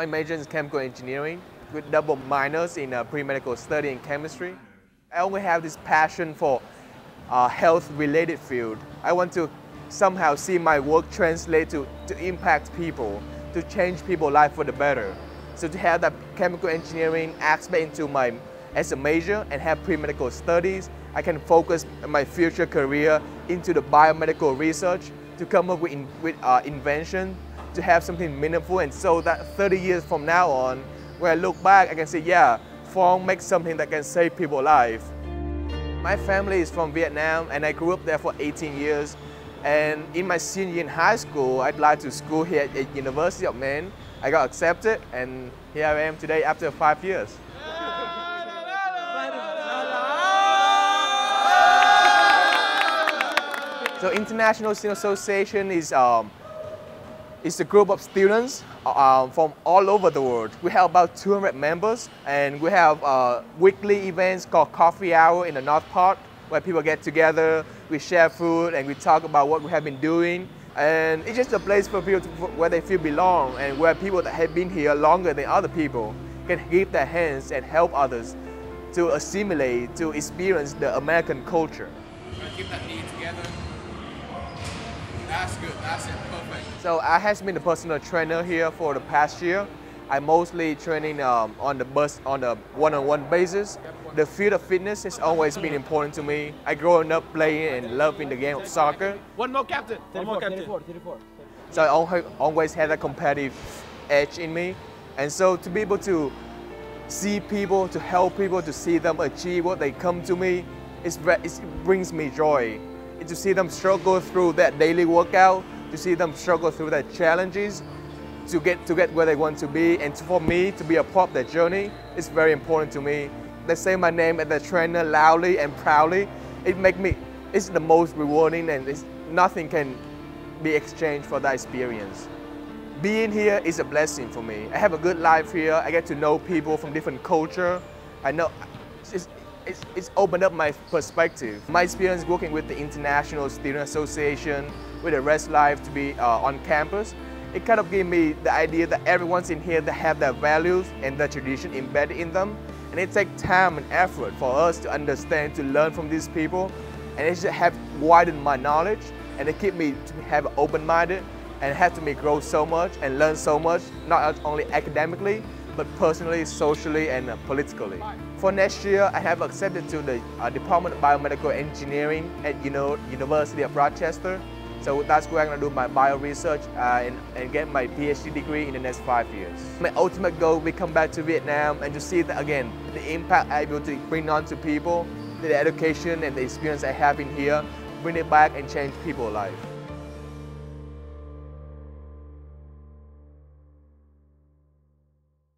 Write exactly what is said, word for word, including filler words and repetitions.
My major is chemical engineering with double minors in uh, pre-medical study in chemistry. I only have this passion for uh, health-related field. I want to somehow see my work translate to, to impact people, to change people's life for the better. So to have that chemical engineering aspect into my as a major and have pre-medical studies, I can focus my future career into the biomedical research to come up with, in, with uh, invention, to have something meaningful, and so that thirty years from now on, when I look back, I can say, yeah, Phong makes something that can save people's life. My family is from Vietnam, and I grew up there for eighteen years. And in my senior year in high school, I applied to school here at the University of Maine. I got accepted, and here I am today after five years. So International Student Association is, um, is a group of students uh, from all over the world. We have about two hundred members, and we have uh, weekly events called Coffee Hour in the North Part, where people get together, we share food, and we talk about what we have been doing. And it's just a place for people to, where they feel belong, and where people that have been here longer than other people can give their hands and help others to assimilate, to experience the American culture. Keep that knee together. That's good, that's it, perfect. So I have been a personal trainer here for the past year. I'm mostly training um, on the bus on a one-on-one basis. The field of fitness has always been important to me. I grew up playing and loving the game of soccer. One more captain, one more captain. So I always had a competitive edge in me. And so to be able to see people, to help people, to see them achieve what they come to me, it's, it brings me joy. To see them struggle through that daily workout, to see them struggle through their challenges, to get to get where they want to be, and for me to be a part of their journey, it's very important to me. They say my name as a trainer loudly and proudly. It makes me, it's the most rewarding, and it's, nothing can be exchanged for that experience. Being here is a blessing for me. I have a good life here. I get to know people from different culture. I know. It's, It's, it's opened up my perspective. My experience working with the International Student Association, with the Rest Life to be uh, on campus, it kind of gave me the idea that everyone's in here that have their values and their tradition embedded in them. And it takes time and effort for us to understand, to learn from these people. And it just have widened my knowledge, and it keep me to have open-minded, and it helped me grow so much and learn so much, not only academically, but personally, socially, and uh, politically. For next year, I have accepted to the uh, Department of Biomedical Engineering at you know, University of Rochester. So that's where I'm going to do my bio research uh, and, and get my PhD degree in the next five years. My ultimate goal will be come back to Vietnam and to see that, again, the impact I'm able to bring on to people, the education and the experience I have in here, bring it back and change people's lives.